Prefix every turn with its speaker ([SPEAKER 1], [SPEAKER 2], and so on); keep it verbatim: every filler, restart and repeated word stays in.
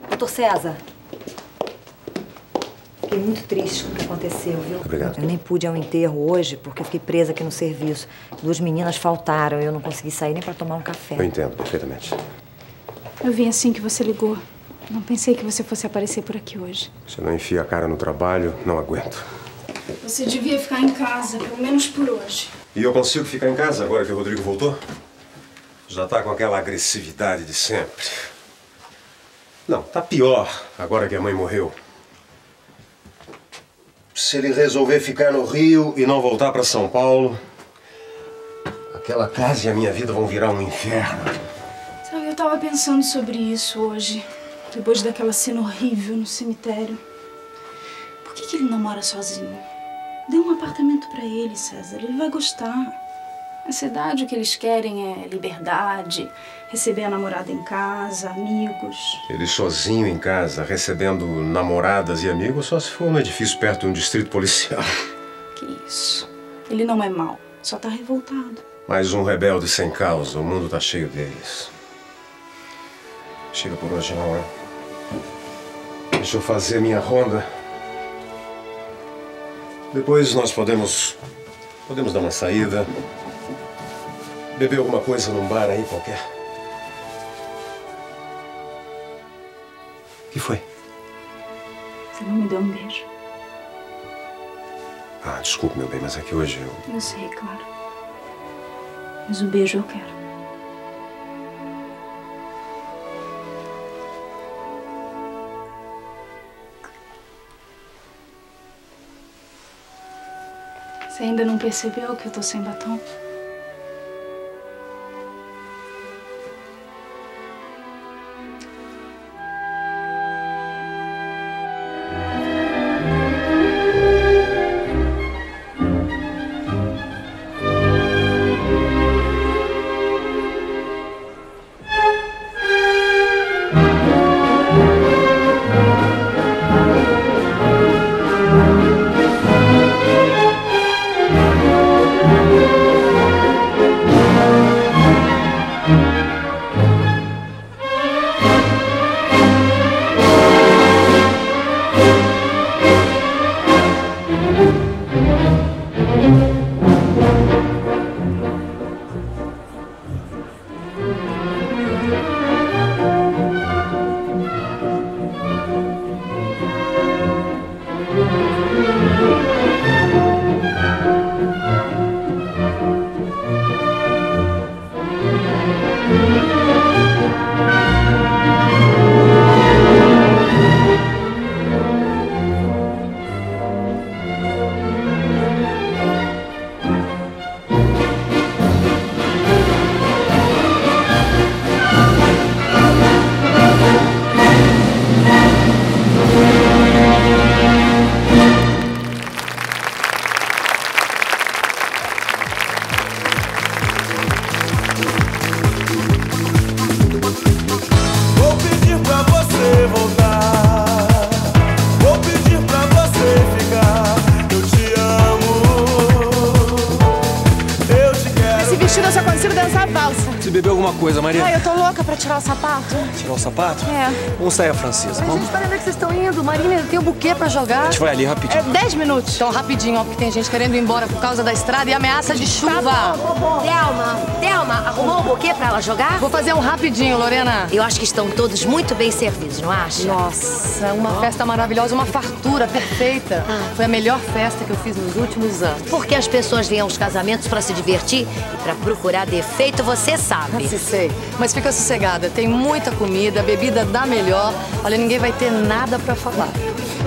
[SPEAKER 1] Doutor César. Fiquei muito triste com o que aconteceu, viu?
[SPEAKER 2] Obrigado.
[SPEAKER 1] Eu nem pude ir ao enterro hoje, porque eu fiquei presa aqui no serviço. Duas meninas faltaram e eu não consegui sair nem pra tomar um café.
[SPEAKER 2] Eu entendo perfeitamente.
[SPEAKER 3] Eu vim assim que você ligou. Não pensei que você fosse aparecer por aqui hoje.
[SPEAKER 2] Se eu não enfio a cara no trabalho, não aguento.
[SPEAKER 3] Você devia ficar em casa, pelo menos por hoje.
[SPEAKER 2] E eu consigo ficar em casa agora que o Rodrigo voltou? Já tá com aquela agressividade de sempre. Não, tá pior agora que a mãe morreu. Se ele resolver ficar no Rio e não voltar pra São Paulo, aquela casa e a minha vida vão virar um inferno.
[SPEAKER 3] Sabe, eu tava pensando sobre isso hoje, depois daquela cena horrível no cemitério. Por que que ele não mora sozinho? Dê um apartamento pra ele, César. Ele vai gostar. Nessa idade, o que eles querem é liberdade, receber a namorada em casa, amigos.
[SPEAKER 2] Ele sozinho em casa, recebendo namoradas e amigos, só se for um edifício perto de um distrito policial.
[SPEAKER 3] Que isso. Ele não é mau, só tá revoltado.
[SPEAKER 2] Mais um rebelde sem causa. O mundo tá cheio deles. Chega por hoje, não é? Deixa eu fazer minha ronda. Depois nós podemos... Podemos dar uma saída. Beber alguma coisa num bar aí qualquer. O que foi?
[SPEAKER 3] Você não me deu um beijo.
[SPEAKER 2] Ah, desculpe, meu bem, mas é que hoje eu...
[SPEAKER 3] Eu sei, claro. Mas o beijo eu quero. Você ainda não percebeu que eu tô sem batom?
[SPEAKER 4] Você bebeu alguma coisa, Maria?
[SPEAKER 5] Ai, eu tô louca pra tirar o sapato.
[SPEAKER 4] Tirar o sapato?
[SPEAKER 5] É.
[SPEAKER 4] Vamos sair, Francesa.
[SPEAKER 5] Ai, gente, para onde é que vocês estão indo? Marina, tem um buquê pra jogar.
[SPEAKER 4] A gente vai ali rapidinho.
[SPEAKER 5] É, dez minutos. Então, rapidinho, ó, porque tem gente querendo ir embora por causa da estrada e ameaça de chuva.
[SPEAKER 1] Tá bom, tá bom. Thelma, Thelma, arrumou um buquê pra ela jogar?
[SPEAKER 5] Vou fazer um rapidinho, Lorena.
[SPEAKER 1] Eu acho que estão todos muito bem servidos, não acha?
[SPEAKER 5] Nossa, uma oh. festa maravilhosa, uma fartura perfeita. Ah. Foi a melhor festa que eu fiz nos últimos anos.
[SPEAKER 1] Porque as pessoas vêm aos casamentos pra se divertir e pra procurar defeito, você sabe.
[SPEAKER 5] Se sei. Mas fica sossegada, tem muita comida, bebida da melhor. Olha, ninguém vai ter nada pra falar.